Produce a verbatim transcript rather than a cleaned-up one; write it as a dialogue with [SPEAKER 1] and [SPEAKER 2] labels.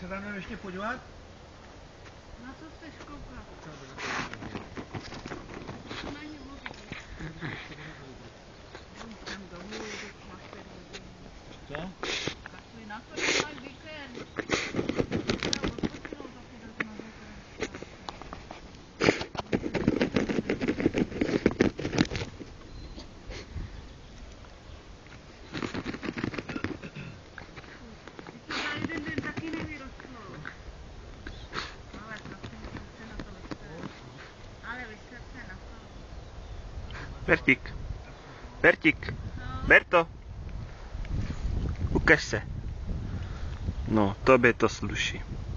[SPEAKER 1] se tam jdeme ještě podívat?
[SPEAKER 2] Na co chceš koukat? Na ně mluvíš. Jdu tam domů, když máš pět hodin.
[SPEAKER 1] Co?
[SPEAKER 2] Kašli na to, že máš víkend. Já odpočinou za pět hodin na víkend.
[SPEAKER 3] Bertík, Bertík, Berto, ukaž se. No, tobě to sluší.